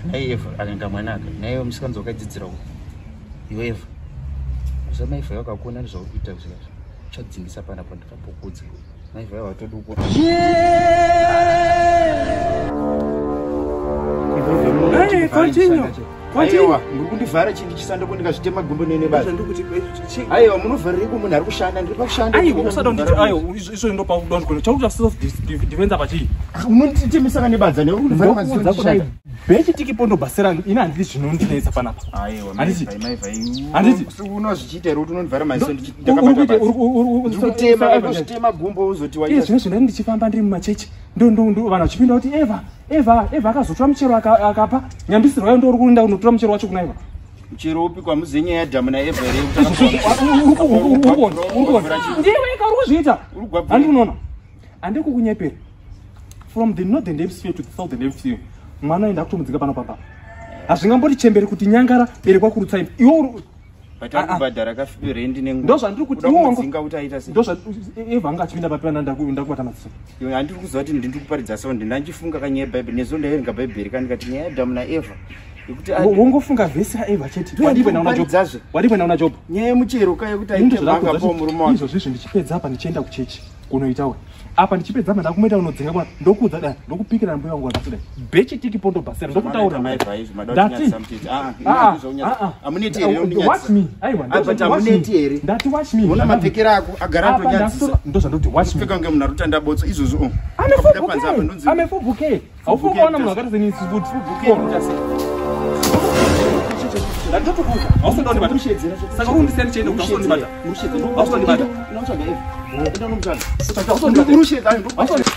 Hey Eva, akaenda mwanaka. Naye musikanzo wakadzidzira uko. Iwe Eva. Usamaifo yakakona nezvakuita zvizvo. Chadzingisa pana pandikapokudza. Maifo yawatoda uko. Hey, continue. Aiwa, ngikundivhara chindi chisando kundika zvitema gumbo nene basa. Aiwa, munovharire ko munhu ari kushanda, ndiri pakushanda. Aiwa, usada nditi aiwa, izvo ndo pa don't go. Chakuti self defense pachi. Unonditemisa kane badza ne kundivhara maziso kushanda. Bechi tikipondo basera ina nditi zvinondinetsa pana apa. Aiwa, handiti unozvichita uri unondivhara maziso ndakabata. Uri kutema gumbo uzoti waita. Izvo zvino ndichifamba ndiri mumachechi. Ndo vanhu vachipinda kuti Eva akazotora muchero akapa nyambisirwa yayo ndo uri kuenda kunotora muchero wacho kuna Eva. Muchero upi kwa muzenye ya Adamu na Eva ere ndiwe uri kuzviita. Handi unoona handi kukunyepera from the northern hemisphere to the southern hemisphere mwana aenda kutomudzika pano papa hazvingamboti chembere kuti nyangara berekwa kurutsa iwe Batakubhadhara kafibire ndinengu. Ndo zvandiri kuti ndinga utaita sei. Ndo Eva anga achipinda papana ndakubata madziso. Yo handiri kuziva kuti ndiri kuparidza sound ndanjifunga kanyaya Bible nezo ndaerenga Bible kandikati nyaya Adamu na Eva. Ikuti wongofunga vhesi yaEva chete. Wadipo naona job. Nyaya muchero kaya kuti aitevanga po murume wake. Izvo zvizvo ndichipedza apa ndichienda kuchechi kunoitawe. Apa ndichipedza apa ndakumeta unodzinga kwa ndokudza dai ndokupikira mbuya wangu akasida. Bechi tikipondo basera ndokutaura maiva izvo madoti something. Amuneti here watch me. Aiwa ndoti amuneti here. Ndati watch me. Una mapfekera ako agara ndonyadzisa. Ndo zvandoti watch me. Pfeka nge munhu arutanda botso izvozvo. Amefubuke. Aufukuona munhu akati ni food ndatotokuka ausonda ndibata mushedzera saka undisiyani chende kuti ausonda ndibata mushedzera ausonda ndibata unotsvaga Eva enda nomutana ausonda mushedzera